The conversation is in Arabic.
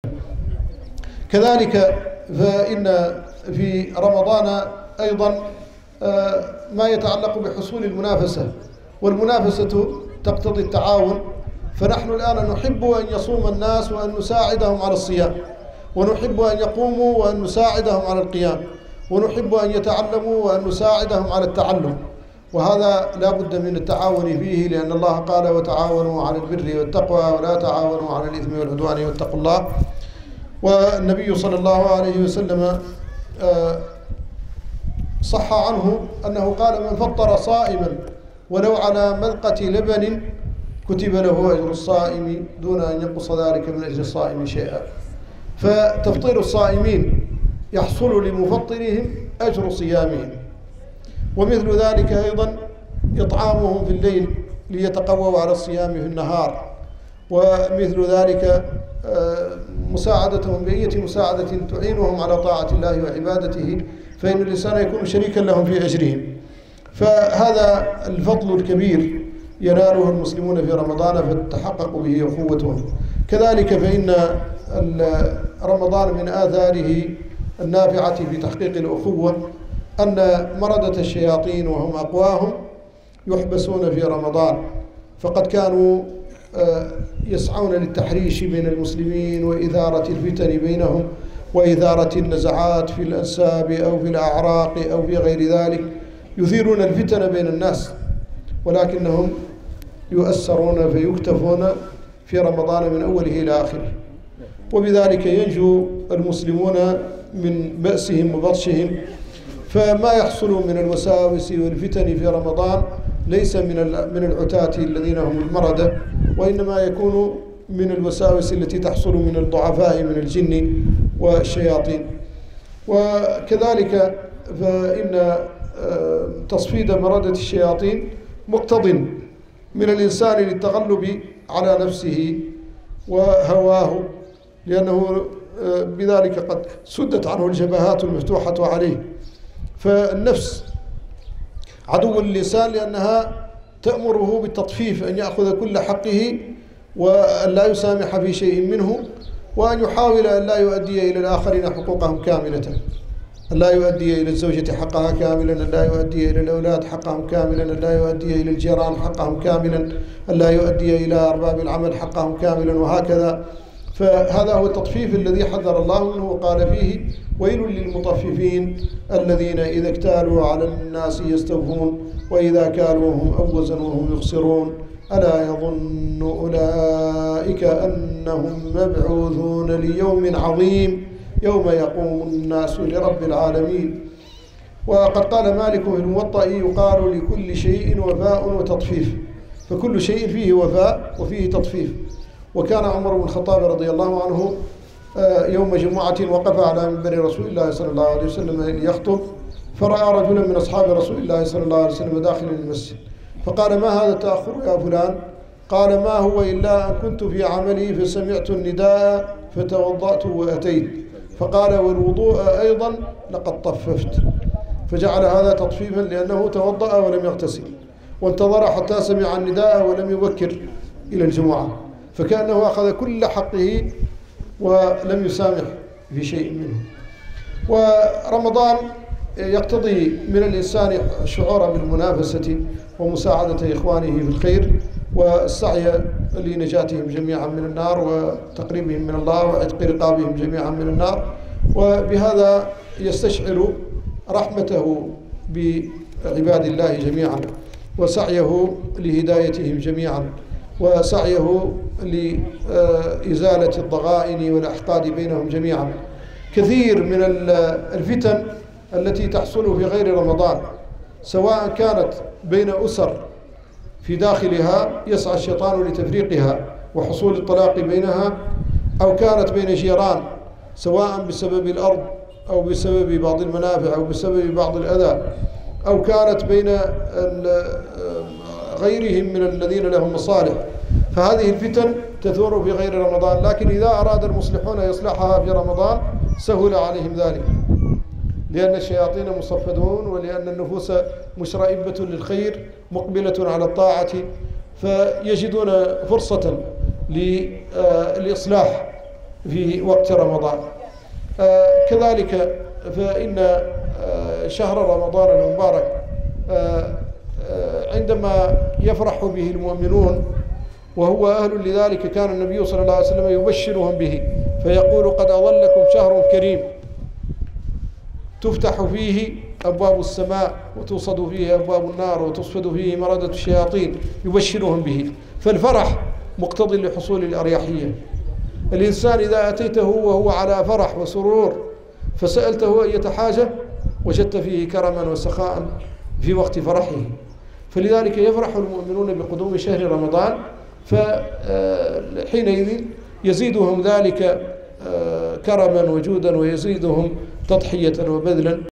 كذلك فإن في رمضان أيضا ما يتعلق بحصول المنافسة، والمنافسة تقتضي التعاون. فنحن الآن نحب أن يصوم الناس وأن نساعدهم على الصيام، ونحب أن يقوموا وأن نساعدهم على القيام، ونحب أن يتعلموا وأن نساعدهم على التعلم، وهذا لا بد من التعاون فيه، لأن الله قال: وتعاونوا على البر والتقوى ولا تعاونوا على الإثم والعدوان واتقوا الله. والنبي صلى الله عليه وسلم صح عنه أنه قال: من فطر صائما ولو على مذقة لبن كتب له أجر الصائم دون أن ينقص ذلك من أجر الصائم شيئا. فتفطير الصائمين يحصل لمفطرهم أجر صيامهم، ومثل ذلك أيضا إطعامهم في الليل ليتقووا على الصيام في النهار، ومثل ذلك مساعدتهم بأية مساعدة تعينهم على طاعة الله وعبادته، فإن الإنسان يكون شريكا لهم في أجرهم. فهذا الفضل الكبير يناله المسلمون في رمضان، فتحقق به أخوتهم. كذلك فإن رمضان من آثاره النافعة في تحقيق الأخوة أن مردة الشياطين وهم أقواهم يحبسون في رمضان، فقد كانوا يسعون للتحريش بين المسلمين وإثارة الفتن بينهم وإثارة النزعات في الأنساب أو في الأعراق أو في غير ذلك، يثيرون الفتن بين الناس، ولكنهم يؤسرون فيكتفون في رمضان من أوله إلى آخره، وبذلك ينجو المسلمون من بأسهم وبطشهم. فما يحصل من الوساوس والفتن في رمضان ليس من العتاة الذين هم المردة، وإنما يكون من الوساوس التي تحصل من الضعفاء من الجن والشياطين. وكذلك فإن تصفيد مردة الشياطين مقتض من الإنسان للتغلب على نفسه وهواه، لأنه بذلك قد سدت عنه الجبهات المفتوحة عليه. فالنفس عدو للإنسان لأنها تأمره بالتطفيف، أن يأخذ كل حقه وأن لا يسامح في شيء منه، وأن يحاول أن لا يؤدي إلى الآخرين حقوقهم كاملة، أن لا يؤدي إلى الزوجة حقها كاملا، أن لا يؤدي إلى الأولاد حقهم كاملا، أن لا يؤدي إلى الجيران حقهم كاملا، أن لا يؤدي إلى أرباب العمل حقهم كاملا، وهكذا. فهذا هو التطفيف الذي حذر الله منه وقال فيه: ويل للمطففين الذين إذا اكتالوا على الناس يستوفون وإذا كالوهم أو وزنوهم يخسرون ألا يظن أولئك أنهم مبعوثون ليوم عظيم يوم يقوم الناس لرب العالمين. وقد قال مالك في الموطأ: يقال لكل شيء وفاء وتطفيف، فكل شيء فيه وفاء وفيه تطفيف. وكان عمر بن الخطاب رضي الله عنه يوم جمعة وقف على منبر رسول الله صلى الله عليه وسلم ليخطب، فرأى رجلا من أصحاب رسول الله صلى الله عليه وسلم داخل المسجد، فقال: ما هذا التأخر يا فلان؟ قال: ما هو إلا أن كنت في عملي فسمعت النداء فتوضأت وأتيت. فقال: والوضوء أيضا لقد طففت. فجعل هذا تطفيفا لأنه توضأ ولم يغتسل، وانتظر حتى سمع النداء ولم يبكر إلى الجمعة، فكأنه أخذ كل حقه ولم يسامح في شيء منه. ورمضان يقتضي من الإنسان الشعور بالمنافسة ومساعدة إخوانه في الخير، والسعي لنجاتهم جميعا من النار وتقريبهم من الله وعتق رقابهم جميعا من النار، وبهذا يستشعر رحمته بعباد الله جميعا، وسعيه لهدايتهم جميعا، وسعيه لإزالة الضغائن والأحقاد بينهم جميعا. كثير من الفتن التي تحصل في غير رمضان، سواء كانت بين أسر في داخلها يسعى الشيطان لتفريقها وحصول الطلاق بينها، أو كانت بين جيران سواء بسبب الأرض أو بسبب بعض المنافع أو بسبب بعض الأذى، أو كانت بين غيرهم من الذين لهم مصالح، فهذه الفتن تثور في غير رمضان. لكن إذا أراد المصلحون إصلاحها في رمضان سهل عليهم ذلك، لأن الشياطين مصفدون، ولأن النفوس مشرئبة للخير مقبلة على الطاعة، فيجدون فرصة للإصلاح في وقت رمضان. كذلك فإن شهر رمضان المبارك عندما يفرح به المؤمنون وهو أهل لذلك كان النبي صلى الله عليه وسلم يبشرهم به فيقول: قد أظلكم شهر كريم تفتح فيه أبواب السماء وتصد فيه أبواب النار وتصفد فيه مردة الشياطين، يبشرهم به. فالفرح مقتضي لحصول الأريحية. الإنسان إذا أتيته وهو على فرح وسرور فسألته أية حاجة وجدت فيه كرما وسخاء في وقت فرحه. فلذلك يفرح المؤمنون بقدوم شهر رمضان، فحينئذ يزيدهم ذلك كرما وجودا ويزيدهم تضحية وبذلا.